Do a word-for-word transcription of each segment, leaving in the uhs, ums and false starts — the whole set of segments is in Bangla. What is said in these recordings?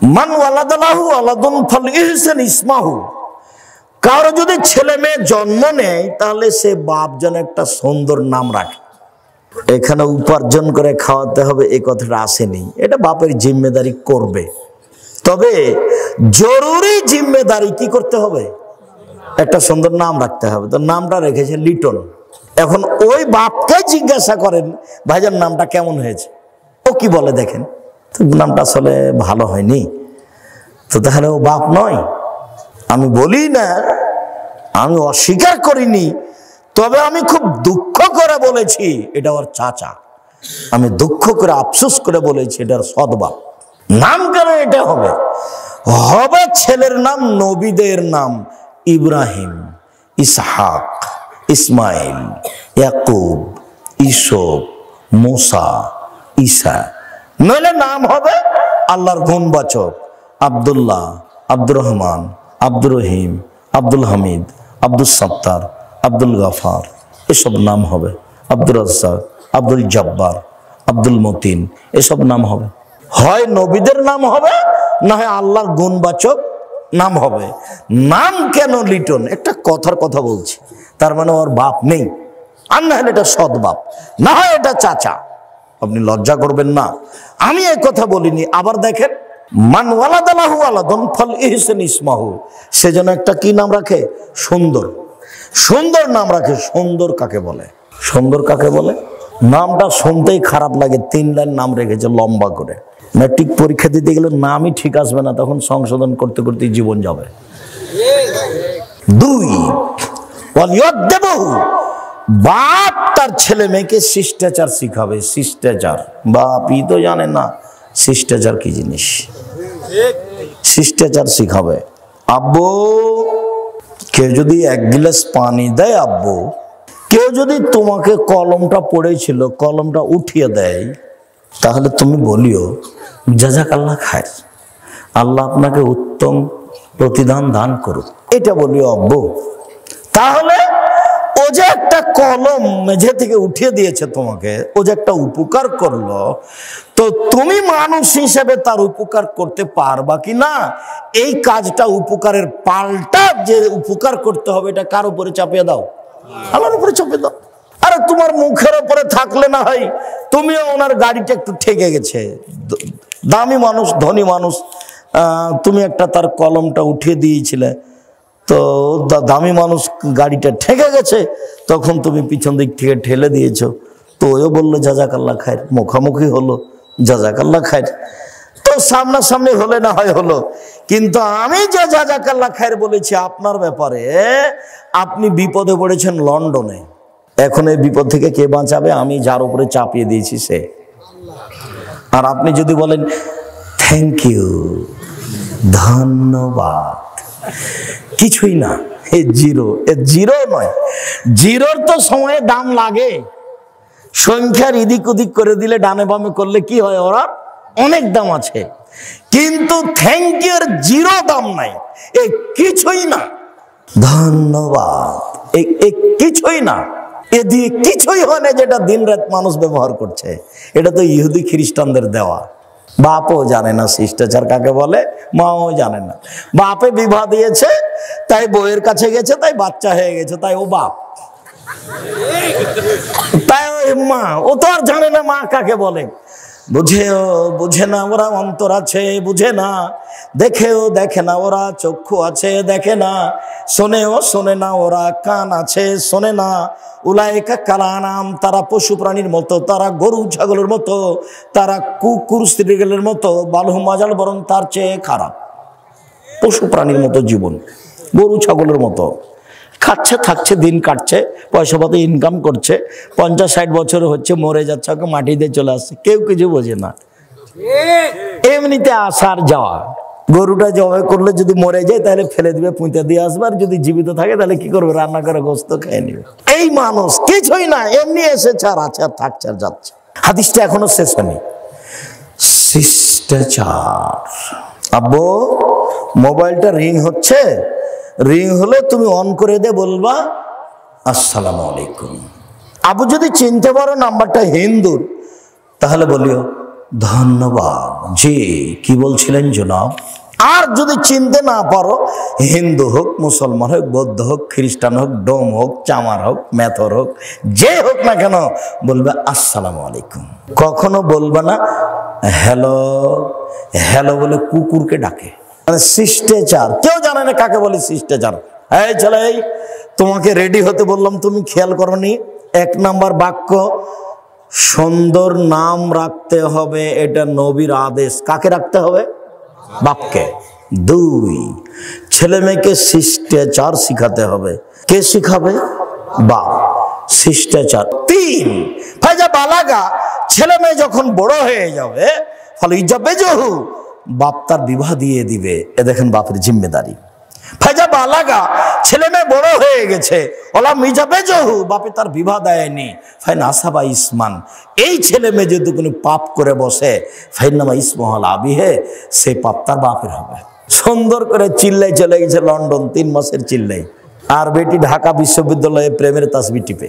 মান ওয়ালাদালাহু ওয়ালাদুন ফালইহসান ইসমাহু, কারো যদি ছেলে মেয়ে জন্ম নেয় তাহলে সে বাপ যেন একটা সুন্দর নাম রাখে। এখানে উপার্জন করে খাওয়াতে হবে এই কথাটা আসেনি, এটা বাপের জিম্মেদারি করবে। তবে জরুরি জিম্মেদারি কি করতে হবে, একটা সুন্দর নাম রাখতে হবে। তো নামটা রেখেছে লিটন। এখন ওই বাপকে জিজ্ঞাসা করেন ভাইজান নামটা কেমন হয়েছে, ও কি বলে দেখেন তো নামটা আসলে ভালো হয়নি। তো তাহলে ও বাপ নয়। আমি বলি না, আমি অস্বীকার করিনি, তবে আমি খুব দুঃখ করে বলেছি এটা ওর চাচা। আমি দুঃখ করে আফসোস করে বলেছি এটার সৎবাপ। নাম কেন এটা হবে, হবে ছেলের নাম নবীদের নাম, ইব্রাহিম, ইসহাক, ইসমাইল, ইয়াকুব, ইসুফ, মুসা, ঈসা। নইলে নাম হবে আল্লাহর গুণবাচক, আব্দুল্লাহ, আব্দুর রহমান, আব্দুর রহিম, আব্দুল হামিদ, আব্দুল সত্তার, আব্দুল গাফার, এসব নাম হবে। আব্দুর রাজ্জাক, আব্দুল জব্বার, আব্দুল মতিন, এসব নাম হবে। হয় নবীদের নাম হবে, না হয় আল্লাহর গুণবাচক নাম হবে। নাম কেন লিটন, একটা কথার কথা বলছি, তার মানে ওর বাপ নেই, আর না হলে এটা সৎ বাপ, না হয় এটা চাচা। আপনি লজ্জা করবেন না, আমি এই কথা বলিনি। আবার দেখেন মান ওয়ালাদালাহু ওয়ালাদুন ফালইহসান ইসমাহু, সেজন্য একটা কি নাম রাখে, সুন্দর। সুন্দর নাম রাখে। সুন্দর কাকে বলে, সুন্দর কাকে বলে? নামটা শুনতেই খারাপ লাগে, তিন লাইন নাম রেখেছে লম্বা করে। ম্যাট্রিক পরীক্ষা দিতে গেলে নামই ঠিক আসবে না, তখন সংশোধন করতে করতে জীবন যাবে। দুই, ওয়ালিয়াদবহু, বাপ তার ছেলে মেয়েকে শিষ্টাচার শিখাবে। শিষ্টাচার বাপই তো জানে না শিষ্টাচার কি জিনিস, শিষ্টাচার শিখাবে। আব্বু কেউ যদি এক গ্লাস পানি দেয়, আব্বু কেউ যদি তোমাকে কলমটা পড়েছিল কলমটা উঠিয়ে দেয়, তাহলে তুমি বলিও জাযাকাল্লাহ খায়র, আল্লাহ আপনাকে উত্তম প্রতিদান দান করুক, এটা বলিও আব্বু। তাহলে ও যে একটা কলম মেঝে থেকে উঠিয়ে দিয়েছে তোমাকে, ও যে একটা উপকার করলো, তো তুমি মানুষ হিসেবে তার উপকার করতে পারবা কি না, এই কাজটা উপকারের পাল্টা যে উপকার করতে হবে এটা কার উপরে চাপিয়ে দাও, আল্লাহর উপরে চাপিয়ে দাও। আরে তোমার মুখের উপরে থাকলে না হয় তুমিও ওনার গাড়িটা একটু ঠেকে গেছে, দামি মানুষ, ধনী মানুষ, তুমি একটা তার কলমটা উঠিয়ে দিয়েছিলে, তো দামি মানুষ গাড়িটা ঠেকে গেছে, তখন তুমি পিছন দিক থেকে ঠেলে দিয়েছো, তো ওও বললো জাযাকাল্লাহ খায়র, মুখামুখি হলো জাযাকাল্লাহ খায়র। তো সামনাসামনি হলে না হয় হলো, কিন্তু আমি যে জাযাকাল্লাহ খায়র বলেছি আপনার ব্যাপারে, আপনি বিপদে পড়েছেন লন্ডনে, এখন এই বিপদ থেকে কে বাঁচাবে, আমি যার উপরে চাপিয়ে দিয়েছি সে। আর আপনি যদি বলেন থ্যাংক ইউ, ধন্যবাদ, কিছুই না, এ জিরো, এ জিরো নয়। জিরোর তো সময়ে দাম লাগে, সংখ্যার এদিক ওদিক করে দিলে ডানে বামে করলে কি হয়, ওরা অনেক দাম আছে, কিন্তু থ্যাংক ইউ এর জিরো দাম নাই, এ কিছুই না। ধন্যবাদ এ কিছুই না, এ দিয়ে কিছুই হয় না, যেটা দিন রাত মানুষ ব্যবহার করছে। এটা তো ইহুদি খ্রিস্টানদের দেওয়া। বাপও জানে না শিষ্টাচার কাকে বলে, মাও জানে না। বাপে বিবাহ দিয়েছে তাই বউয়ের কাছে গেছে, তাই বাচ্চা হয়ে গেছে, তাই ও বাপ, তাই ওই মা, ও তো আর জানে না মা কাকে বলে। বুঝেও বুঝে না ওরা, অন্তর আছে বুঝে না, দেখেও দেখে না ওরা, চক্ষু আছে দেখে না, শোনেও শোনে না ওরা, কান আছে শোনে না। উলাইকা কালানাম, তারা পশু প্রাণীর মতো, তারা গরু ছাগলের মতো, তারা কুকুর শ্রীগেলের মতো, বালহুম আযাল, বরং তার চেয়ে খারাপ। পশু প্রাণীর মতো জীবন, গরু ছাগলের মতো, খাচ্ছে থাকছে, দিন কাটছে, পয়সা পাতি ইনকাম করছে, পঞ্চাশ ষাট বছর হচ্ছে, মরে যাচ্ছে, ওকে মাটি দিয়ে চলে আসছে, কেউ কিছু বোঝে না। এমনিতে আসার যাওয়া, গরুটা জবাই করলে যদি মরে যায় তাহলে ফেলে দিবে, পুঁতে দিয়ে আসবে, আর যদি জীবিত থাকে তাহলে কি করবে, রান্না করে গোস্ত খেয়ে নিবে। এই মানুষ কিছুই না, এমনি এসেছে আর আছে, আর থাকছে আর যাচ্ছে। হাদিসটা এখনো শেষ হয়নি। শিষ্টাচার। আব্বু মোবাইলটা রিং হচ্ছে, রিং হলে তুমি অন করে দে, বলবা আসসালামু আলাইকুম। আবু যদি চিনতে পারো নাম্বারটা হিন্দুর, তাহলে বলিও ধন্যবাদ। জি, কি বলছিলেন জনাব? আর যদি চিনতে না পারো, হিন্দু হোক, মুসলমান হোক, বৌদ্ধ হোক, খ্রিস্টান হোক, ডোম হোক, চামার হোক, মেথর হোক, যে হোক না কেন, বলবে আসসালামু আলাইকুম। কখনো বলবে না হ্যালো। হ্যালো বলে কুকুরকে ডাকে, মানে শিষ্টাচার। কেউ জানে না কাকে বলে শিষ্টাচার। এই ছেলে, তোমাকে রেডি হতে বললাম, তুমি খেয়াল করনি? এক নাম্বার বাক্য, সুন্দর নাম রাখতে হবে, এটা নবীর আদেশ। কাকে রাখতে হবে? বাপকে। দুই, ছেলে মেয়েকে শিষ্টাচার শিখাতে হবে। কে শিখাবে? বাপ। শিষ্টাচার। তিন, ফায়জা বালাগা, ছেলে মেয়ে যখন বড় হয়ে যাবে, ফলে ইজাবে জহু, বাপ তার বিবাহ দিয়ে দিবে। এ দেখেন বাপের জিম্মেদারি। ফায়জা বালাগা, ছেলে মেয়ে বড় হয়ে গেছে, ওলা মিজাবে জহু, বাপে তার বিবাহ দেয়নি। ফাইন আসাবা ইসমান, এই ছেলে মেয়ে যদি কোনো পাপ করে বসে, ফাইনামা ইসমহল আবিহে, সে পাপ তার বাপের হবে। সুন্দর করে চিল্লাই চলে গেছে লন্ডন, তিন মাসের চিল্লাই। আর বেটি ঢাকা বিশ্ববিদ্যালয়ে প্রেমের তাসবি টিপে।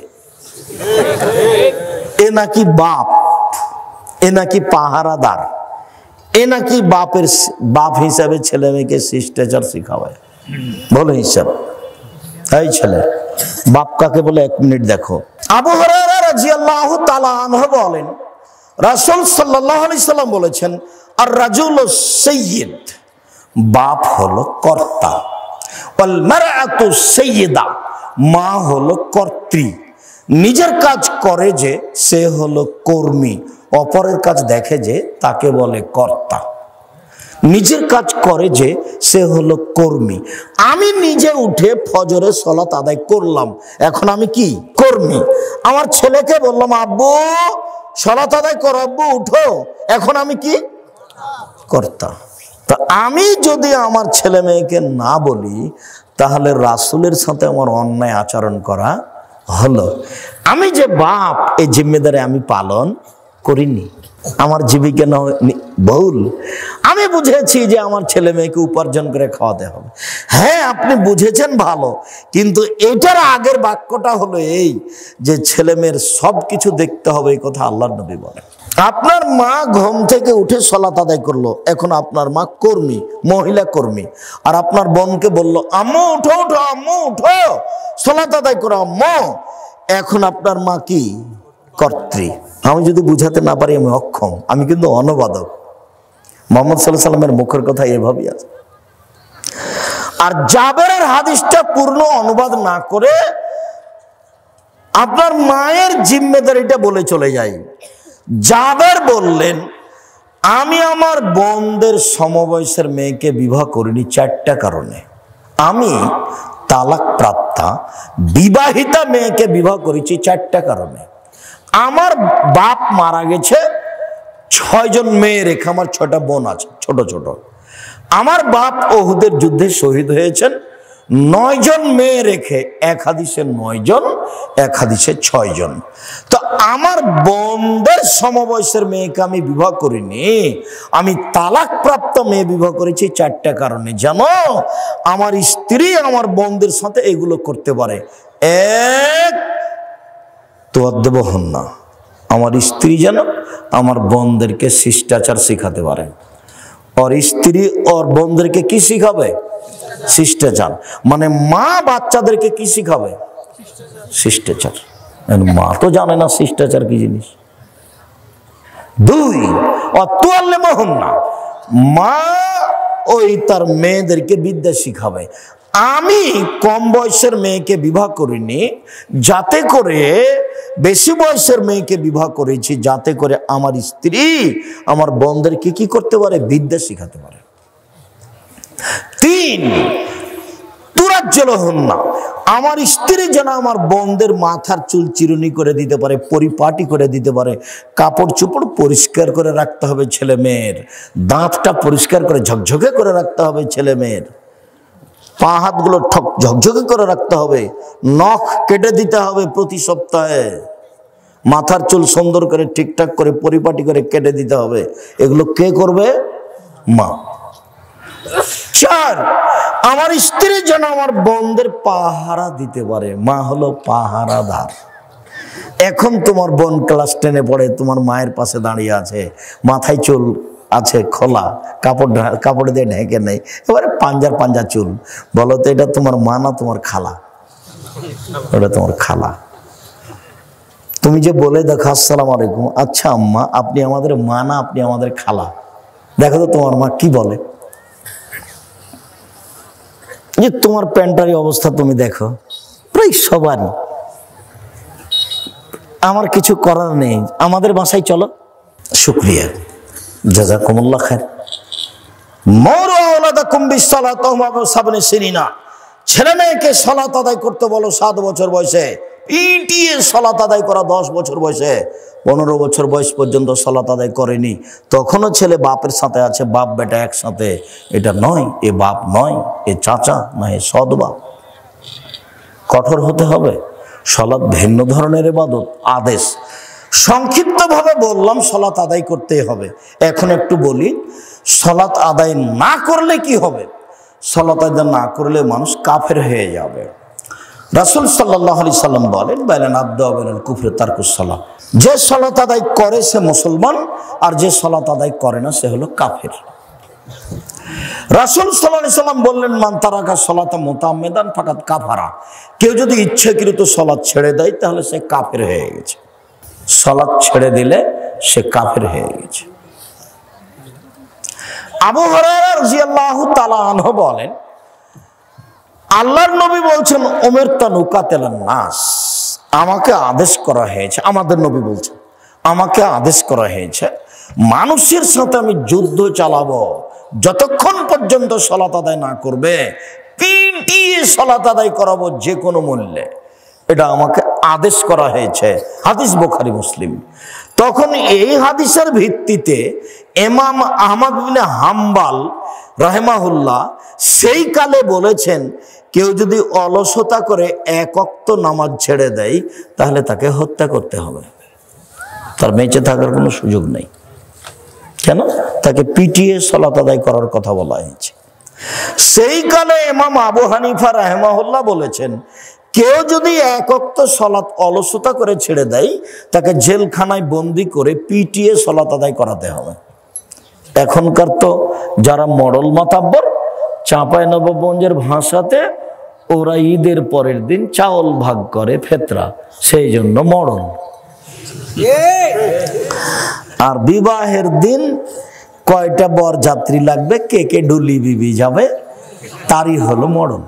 এ নাকি বাপ, এ নাকি পাহারাদার, এ নাকি বাপের বাপ হিসাবে ছেলে মেয়েকে শিষ্টাচার শিখাবে। বলো হিসাব। এই ছেলে, বাপ কাকে বলে এক মিনিট দেখো। আবু হুরায়রা রাদিয়াল্লাহু তাআলা আনহু বলেন, রাসূল সাল্লাল্লাহু আলাইহি সাল্লাম বলেছেন, আর রাজুলু সাইয়্যিদ, বাপ হলো কর্তা, ওয়াল মারআতু সাইয়্যিদা, মা হলো কর্ত্রী। নিজের কাজ করে যে সে হলো কর্মী, অপরের কাজ দেখে যে তাকে বলে কর্তা। নিজের কাজ করে যে সে হলো কর্মী। আমি নিজে উঠে ফজরের সালাত আদায় করলাম, এখন আমি কি? কর্মী। আমার ছেলেকে বললাম, আব্বু সালাত আদায় করো, আব্বু উঠো, এখন আমি কি? কর্তা। তা আমি যদি আমার ছেলে মেয়েকে না বলি, তাহলে রাসূলের সাথে আমার অন্যায় আচরণ করা হলো। আমি যে বাপ, এই জিম্মেদারি আমি পালন করিনি। আমার জীবিকা বহুল। আমি বুঝেছি যে আমার ছেলে মেয়েকে উপার্জন করে খাওয়াতে হবে। হ্যাঁ, আপনি বুঝেছেন ভালো, কিন্তু এটার আগের বাক্যটা হলো এই যে ছেলে মেয়ের সব কিছু দেখতে হবে, এই কথা আল্লাহর নবী বলেন। আপনার মা ঘুম থেকে উঠে সালাত আদায় করলো, এখন আপনার মা কর্মী, মহিলা কর্মী। আর আপনার বোনকে বললো, আম্মু উঠো উঠো, আম্মু উঠো, সালাত আদায় করো আম্মু, এখন আপনার মা কি? কর্ত্রী। আমি যদি বুঝাতে না পারি, আমি অক্ষম, আমি কিন্তু অনুবাদক। মুহাম্মদ সাল্লাল্লাহু আলাইহি সাল্লামের মুখের কথা এভাবেই আছে। আর জাবেরের হাদিসটা পূর্ণ অনুবাদ না করে আপনার মায়ের জিম্মেদারিটা বলে চলে যাই। জাবের বললেন, আমি আমার বোনদের সমবয়সের মেয়েকে বিবাহ করিনি চারটা কারণে। আমি তালাক প্রাপ্তা বিবাহিতা মেয়েকে বিবাহ করেছি চারটা কারণে। আমার বাপ মারা গেছে, ছয়জন মেয়ে রেখে আমার ছয়টা বোন আছে ছোট ছোট। আমার বাপ ওহুদের যুদ্ধে শহীদ হয়েছেন, নয় জন মেয়ে রেখে, এক হাদিসে নয় জন, এক হাদিসে ছয় জন। তো আমার বোনদের সমবয়সের মেয়েকে আমি বিবাহ করিনি, আমি তালাক প্রাপ্ত মেয়ে বিবাহ করেছি চারটা কারণে, যেন আমার স্ত্রী আমার বোনদের সাথে এগুলো করতে পারে। এক, তোয়াদ্দেব হন না, আমার স্ত্রী যেন আমার বোনদেরকে শিষ্টাচার শিখাতে পারে। আর স্ত্রী ওর বোনদেরকে কি শিখাবে? শিষ্টাচার। মানে মা বাচ্চাদেরকে কি শিখাবে? শিষ্টাচার। মা তো জানে না শিষ্টাচার কি জিনিস। দুই, অতুয়াল্লে মোহন না, মা ওই তার মেয়েদেরকে বিদ্যা শিখাবে। আমি কম বয়সের মেয়েকে বিবাহ করিনি, যাতে করে বেশি বয়সের মেয়েকে বিবাহ করেছি, যাতে করে আমার স্ত্রী আমার বোনদেরকে কি করতে পারে? বিদ্যা শিখাতে পারে। তিন, তুরাজ্জল হন না, আমার স্ত্রী যেন আমার বোনদের মাথার চুল চিরুনি করে দিতে পারে, পরিপাটি করে দিতে পারে, কাপড় চোপড় পরিষ্কার করে রাখতে হবে ছেলে মেয়ের, দাঁতটা পরিষ্কার করে ঝকঝকে করে রাখতে হবে ছেলে মেয়ের, পা হাতগুলো ঠক ঝকঝকে করে রাখতে হবে, নখ কেটে দিতে হবে প্রতি সপ্তাহে, মাথার চুল সুন্দর করে ঠিকঠাক করে পরিপাটি করে কেটে দিতে হবে। এগুলো কে করবে? মা। চার, আমার স্ত্রী যেন আমার বোনদের পাহারা দিতে পারে, মা হলো পাহারাদার। এখন তোমার বোন ক্লাস টেনে পড়ে, তোমার মায়ের পাশে দাঁড়িয়ে আছে, মাথায় চুল আছে খোলা, কাপড় কাপড় দিয়ে ঢেকে নেই, এবারে পাঞ্জার পাঞ্জা চুল। বলো তো এটা তোমার মা না তোমার খালা? ওটা তোমার খালা। তুমি যে বলে দেখো আসসালামু আলাইকুম, আচ্ছা আম্মা আপনি আমাদের মা না আপনি আমাদের খালা? দেখো তো তোমার মা কি বলে। যে তোমার প্যান্টারি অবস্থা তুমি দেখো, প্রায় সবারই। আমার কিছু করার নেই, আমাদের বাসায় চলো। শুকরিয়া, জাযাকুমুল্লাহ খায়র। মুরু আওলাদাকুম বিসসালাতি ওয়া সাবনি সিনিনা, ছেলে মেয়েকে সালাত আদায় করতে বলো সাত বছর বয়সে। পিটিয়ে সালাত আদায় করা দশ বছর বয়সে। পনেরো বছর বয়স পর্যন্ত সালাত আদায় করেনি, তখনও ছেলে বাপের সাথে আছে, বাপ বেটা একসাথে। এটা নয়, এ বাপ নয়, এ চাচা না, এ সৎ বাপ। কঠোর হতে হবে। সালাত ভিন্ন ধরনের ইবাদত, আদেশ। সংক্ষিপ্তভাবে বললাম সালাত আদায় করতেই হবে। এখন একটু বলি সালাত আদায় না করলে কি হবে। সালাত আদায় না করলে মানুষ কাফের হয়ে যাবে। রাসূল সাল্লাল্লাহু আলাইহি সাল্লাম বলেন, বাইনান আবদু ওয়া বাইনাল কুফরি তারকুস সালাহ। যে সালাত আদায় করে সে মুসলমান, আর যে সালাত আদায় করে না সে হলো কাফের। রাসূল সাল্লাল্লাহু আলাইহি সাল্লাম বললেন, মান তারাকা সালাতা মুতাআম্মিদান ফাকাদ কাফারা। কেউ যদি ইচ্ছাকৃত সালাত ছেড়ে দেয় তাহলে সে কাফের হয়ে গেছে। সালাত ছেড়ে দিলে সে কাফের হয়ে গেছে। আবু হুরায়রা রাদিয়াল্লাহু তাআলা আনহু বলেন, আল্লাহর নবী বলছেন, উমিরতু আন উকাতিলান নাস, আমাকে আদেশ করা হয়েছে, আমাদের নবী বলছেন আমাকে আদেশ করা হয়েছে মানুষের সাথে আমি যুদ্ধ চালাবো যতক্ষণ পর্যন্ত সালাত আদায় না করবে। পিটিয়ে সালাত আদায় করাবো যে কোনো মূল্যে, এটা আমাকে আদেশ করা হয়েছে। হাদিস বুখারী মুসলিম। তখন এই হাদিসের ভিত্তিতে ইমাম আহমদ বিন হাম্বল রাহিমাহুল্লাহ সেই কালে বলেছেন, কেউ যদি অলসতা করে এক ওয়াক্ত নামাজ ছেড়ে দেয় তাহলে তাকে হত্যা করতে হবে, তার বেঁচে থাকার কোনো সুযোগ নেই। কেন? তাকে পিটিয়ে সালাত আদায় করার কথা বলা হয়েছে। সেই কালে ইমাম আবু হানিফা রাহিমাহুল্লাহ বলেছেন, কেউ যদি এক ওয়াক্ত সালাত অলসতা করে ছেড়ে দেয় তাকে জেলখানায় বন্দি করে পিটিয়ে সালাত আদায় করাতে হবে। এখনকার তো যারা মডেল মাতাব্বর, চাঁপাইনবাবগঞ্জের ভাষাতে ওরা ঈদের পরের দিন চাউল ভাগ করে ফেতরা, সেই জন্য মডেল। আর বিবাহের দিন কয়টা বর যাত্রী লাগবে, কে কে ডুলি বিবি যাবে, তারই হলো মডেল।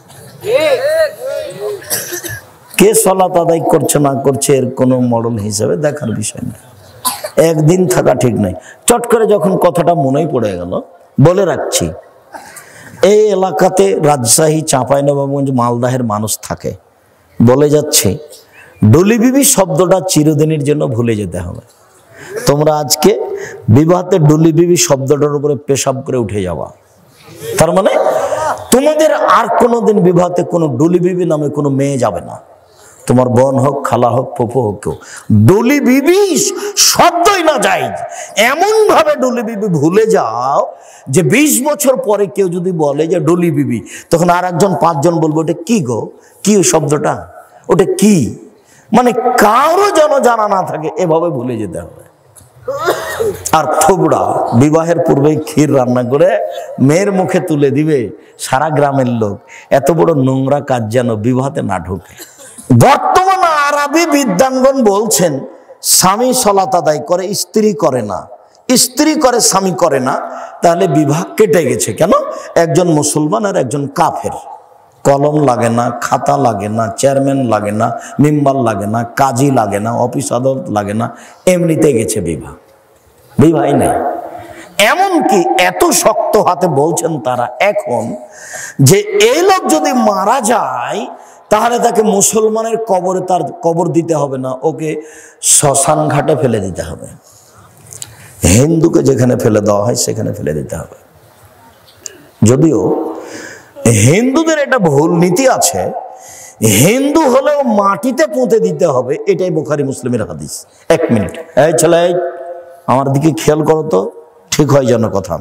কে সালাত আদায় করছে না করছে এর কোনো মডেল হিসেবে দেখার বিষয় না। একদিন থাকা ঠিক নাই। চট করে যখন কথাটা মনেই পড়ে গেল বলে রাখছি, এই এলাকাতে রাজশাহী, চাঁপাইনবাবগঞ্জ, মালদাহের মানুষ থাকে। বলে যাচ্ছে, ডুলি বিবি শব্দটা চিরদিনের জন্য ভুলে যেতে হবে। তোমরা আজকে বিবাহতে ডুলি বিবি শব্দটার উপরে পেশাব করে উঠে যাওয়া, তার মানে তোমাদের আর কোনোদিন বিবাহতে কোনো ডুলি বিবি নামে কোনো মেয়ে যাবে না। তোমার বোন হোক, খালা হোক, ফুফু হোক, কেউ ডুলি বিবি শব্দই না যায়। এমন ভাবে ডুলি বিবি ভুলে যাও যে বিশ বছর পরে কেউ যদি বলে যে ডুলি বিবি, তখন আর একজন পাঁচজন বলবো ওটা কি গো, কি শব্দটা, ওটা কি, মানে কারো যেন জানা না থাকে, এভাবে ভুলে যেতে হবে। আর থোবড়া বিবাহের পূর্বেই ক্ষীর রান্না করে মেয়ের মুখে তুলে দিবে সারা গ্রামের লোক। এত বড় নোংরা কাজ যেন বিবাহতে না ঢোকে। বর্তমান আরবি বিদ্বানগণ বলছেন, স্বামী সালাত আদায় করে, স্ত্রী করে না, স্ত্রী করে স্বামী করে না, তাহলে বিবাহ কেটে গেছে। কেন? একজন মুসলমান আর একজন কাফের। কলম লাগে না, খাতা লাগে না, চেয়ারম্যান লাগে না, মেম্বার লাগে না, কাজী লাগে না, অফিস আদালত লাগে না, এমনিতে গেছে বিবাহ, বিবাহ নেই। এমনকি এত শক্ত হাতে বলছেন তারা এখন যে এই লোক যদি মারা যায় তাহলে তাকে মুসলমানের কবরে তার কবর দিতে হবে না, ওকে শ্মশান ঘাটে ফেলে দিতে হবে। হিন্দুকে যেখানে ফেলে দেওয়া হয় সেখানে ফেলে দিতে হবে। যদিও হিন্দুদের এটা ভুল নীতি আছে, হিন্দু হলেও মাটিতে পুঁতে দিতে হবে, এটাই বুখারী মুসলিমের হাদিস। এক মিনিট, এই ছেলে আমার দিকে খেয়াল করো তো, ঠিক হয় যেন কথা।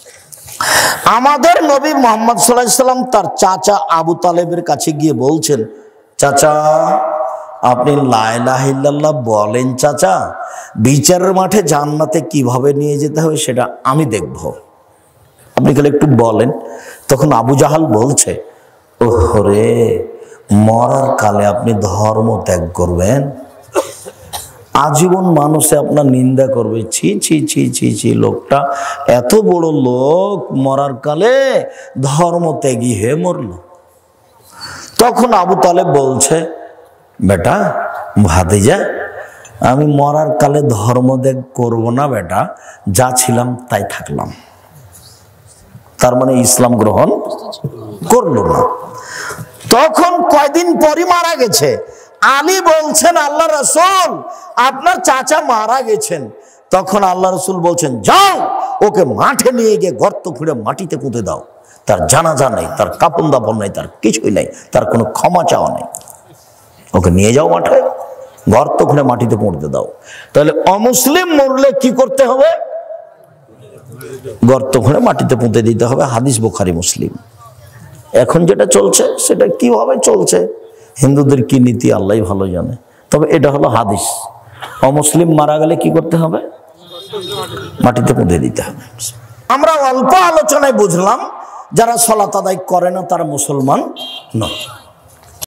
আমাদের নবী মুহাম্মদ সাল্লাল্লাহু আলাইহি সাল্লাম তার চাচা আবু তালেবের কাছে গিয়ে বলছেন, চাচা আপনি লা ইলাহা ইল্লাল্লাহ বলেন চাচা, বিচারের মাঠে জান্নাতে কিভাবে নিয়ে যেতে হবে সেটা আমি দেখব, আপনি খালি একটু বলেন। তখন আবু জাহাল বলছে, ওহরে, মরার কালে আপনি ধর্ম ত্যাগ করবেন, আজীবন মানুষে আপনার নিন্দা করবে, ছি ছি ছি ছি ছি, লোকটা এত বড় লোক মরার কালে ধর্ম ত্যাগী হয়ে মরল। তখন আবু তালেব বলছে, বেটা ভাতিজা, আমি মরার কালে ধর্ম ত্যাগ করবো না বেটা, যা ছিলাম তাই থাকলাম। তার মানে ইসলাম গ্রহণ করলো না। তখন কয়দিন পরই মারা গেছে। আলী বলছেন, আল্লাহ রাসূল আপনার চাচা মারা গেছেন। তখন আল্লাহ রাসূল বলছেন, যাও ওকে মাঠে নিয়ে গিয়ে গর্ত খুঁড়ে মাটিতে পুঁতে দাও, তার জানাজা নেই, তার কাপন দাপন নেই, তার কিছুই নেই, তার কোনো ক্ষমা চাওয়া নেই, ওকে নিয়ে যাও মাঠে, গর্ত খুঁড়ে মাটিতে পুঁতে দাও। তাহলে অমুসলিম মরলে কি করতে হবে? গর্ত খুঁড়ে মাটিতে পুঁতে দিতে হবে। হাদিস বুখারী মুসলিম। এখন যেটা চলছে সেটা কিভাবে চলছে, হিন্দুদের কি নীতি আল্লাহই ভালো জানে, তবে এটা হলো হাদিস। অমুসলিম মারা গেলে কি করতে হবে? মাটিতে পুঁতে দিতে হবে। আমরা অল্প আলোচনায় বুঝলাম যারা সালাত আদায় করে না তারা মুসলমান নয়।